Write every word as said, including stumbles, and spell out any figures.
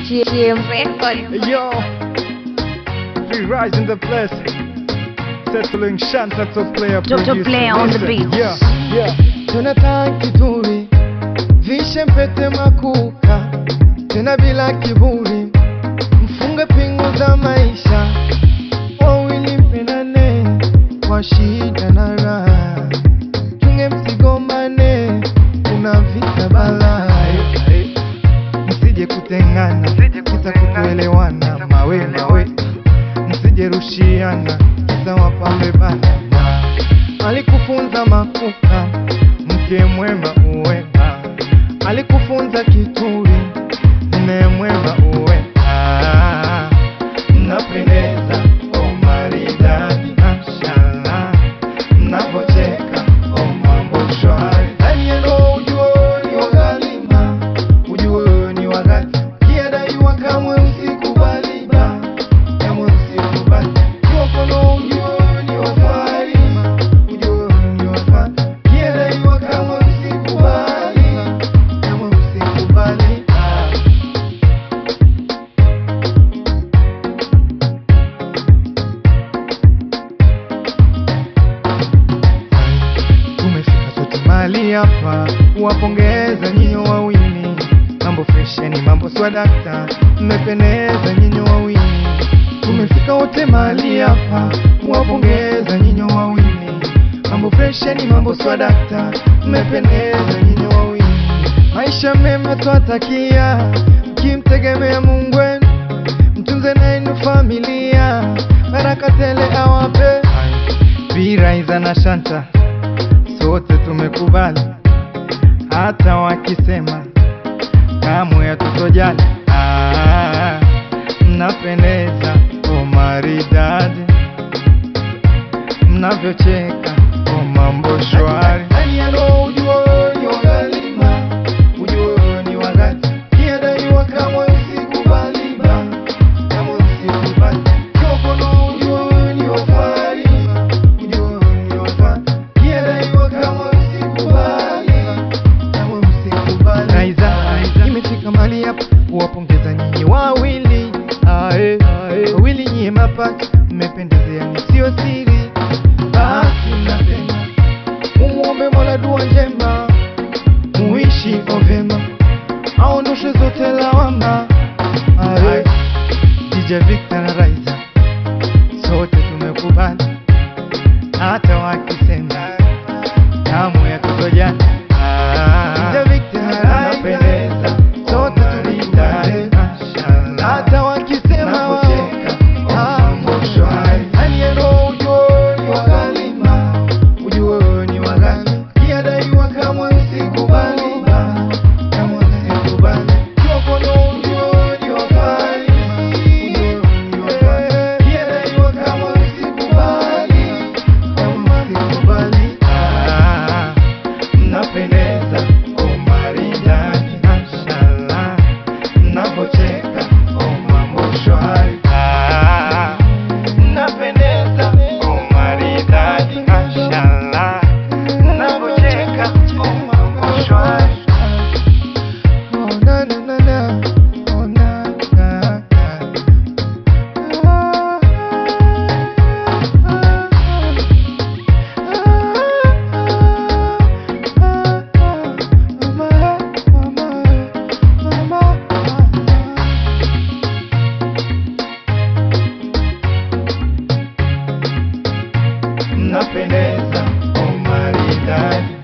G M Record. Yo, we rise in the place. Settling Shanta to play a To- to play on the beat. Yeah, yeah. Jonathan Kituri, vishe mpete makuka, tena bila kiburi, mfunge pingu za maisha, wawili mpendane kwa shida na raha, tunge msigombane, kuna vita balaa, msije kutengana, kisa kutoelewana, mawe mawe, msije rushiana, kisa wapambe bana. Alikufunza makuka, mke mwema uweka, alikufunza kituri, mme mwema uweka. Mnapendeza, oh maridadi, mashallah, mnapocheka, oh mambo shwari. Alieno ujue ni wakalima, ujue ni wakati, kiadaiwa kamwe usikubali ba, kamwe usikubali. Yokono ujue ni wafari, ujue ni wafari, kiadaiwa kamwe usikubali, kamwe usikubali. Tumefika sote mahali hapa, wapongeza nyinyi wawili, mambo fresheni, mambo swadakta, mmependeza nyinyi wawili. Tumefika wote mahali hapa, wapongeza nyinyi wawili, mambo fresheni, mambo swadakta, mmependeza nyinyi wawili. Maisha mema twatakia, mkimtegemea Mungu wenu, mtunze nainu familia, baraka tele awape. Viraiza na Shanta, sote tumekubali, hata wakisema kamwe hatutojali. Ah, mnapendeza, oh maridadi, mnavyocheka, oh mambo shwari. Aliano ujue ni wakalima, ujue ni wakati, kiadaiwa kamwe usikubali ba, kamwe usikubali. Yokono ujue ni wafari, ujue ni wafari, kiadaiwa kamwe usikubali, kamwe usikubali. Raiza, imefika mahali hapa, kuwapongeza nyinyi wawili, ae, wawili nyie mapacha, mmependezeani sio siri. Basi mnapenda, umuombe Mola dua njema, muishi kwa vyema, aondoshe zote lawama. Ae, D J Victor na Raiza, sote tumekubali, hata wakisema kamwe hatutojali. D J Victor na Raiza, sote tulidai, hata wakisema wacheka, mambo shwari. Alieno ujue ni wakalima, ujue ni wakati, kiadaiwa kamwe usikubali ba, kamwe usikubali. Yokono ujue ni wafari, ujue ni wafari, kiadaiwa kamwe usikubali, kamwe usikubali. Ah, mnapendeza, oh maridadi, mashallah, mnapocheka, oh mambo shwari. Ah, mnapendeza, oh maridadi, mashallah, mnapocheka, oh mambo shwari. Oh na na na na, oh na na na. Ah, ah, mnapendeza, oh maridadi.